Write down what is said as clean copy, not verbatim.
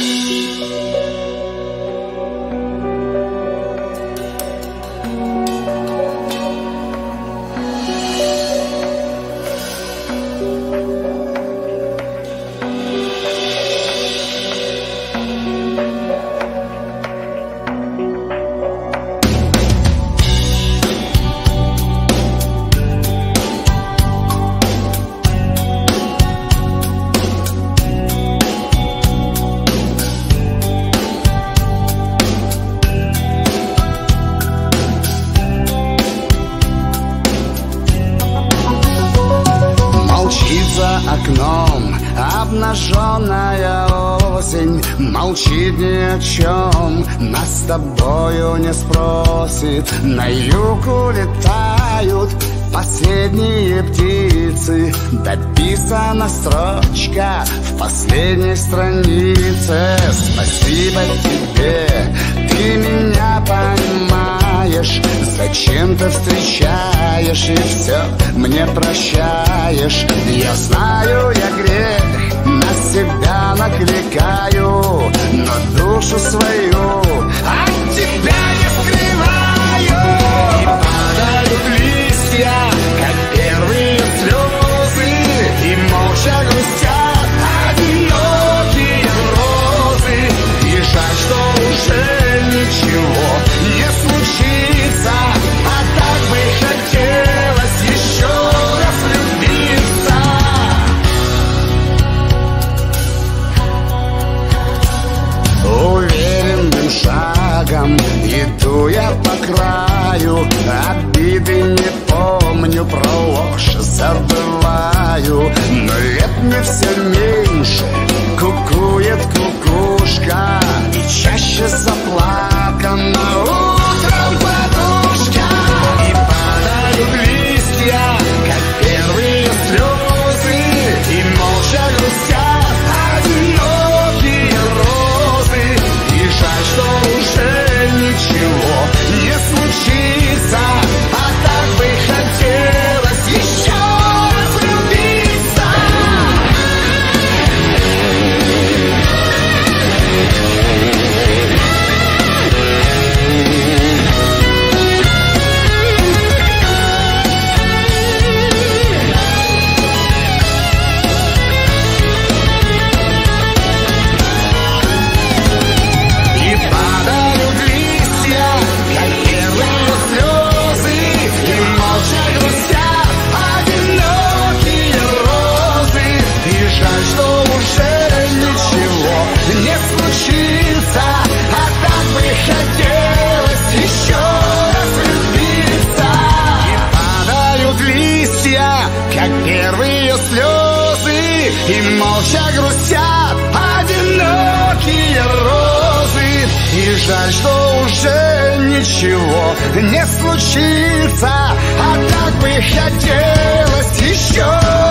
За окном обнаженная осень молчит ни о чем, нас с тобою не спросит. На юг улетают последние птицы, дописана строчка в последней странице. Спасибо тебе, ты меня понимаешь, зачем ты встречаешь и все мне прощаешь. Я знаю, я грех на себя накликаю, но душу свою от тебя не скрываю. И падают листья, как первые слезы, и молча грустят одинокие розы. И жаль, что уже ничего не случится, а так бы хотелось еще раз влюбиться. Уверенным шагом иду я по краю, обиды не помню, про ложь забываю. Но лет мне все меньше, кукует кукушка, и чаще заплакана утром подушка. И падают листья, как первые слезы, и молча грустят одинокие розы. И жаль, что уже ничего не случится, а так бы хотелось еще раз влюбиться. И падают листья, как первые слезы, и молча грустят одинокие розы. И жаль, что уже ничего не случится, а так бы хотелось еще раз влюбиться. И падают листья, как первые слезы, и молча грустят одинокие розы. И жаль, что уже ничего не случится, а так бы хотелось еще